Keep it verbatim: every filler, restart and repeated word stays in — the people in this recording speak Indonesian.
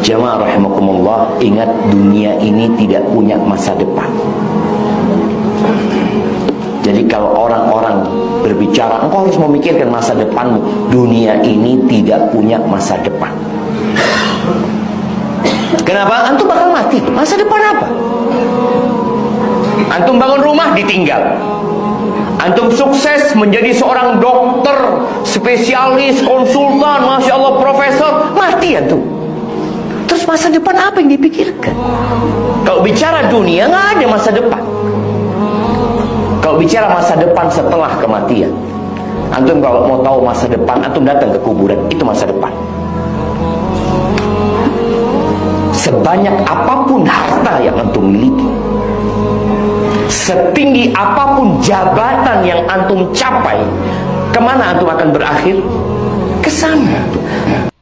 Jamaah rahimakumullah, ingat dunia ini tidak punya masa depan. Jadi kalau orang-orang berbicara, engkau harus memikirkan masa depanmu, dunia ini tidak punya masa depan. Kenapa? Antum bakal mati. Masa depan apa? Antum bangun rumah, ditinggal. Antum sukses menjadi seorang dokter, spesialis, konsultan, masya Allah, profesor, mati antum. Terus masa depan apa yang dipikirkan? Kalau bicara dunia, nggak ada masa depan. Kalau bicara masa depan setelah kematian, antum kalau mau tahu masa depan, antum datang ke kuburan, itu masa depan. Sebanyak apapun harta yang antum miliki, setinggi apapun jabatan yang antum capai, kemana antum akan berakhir? Ke sana.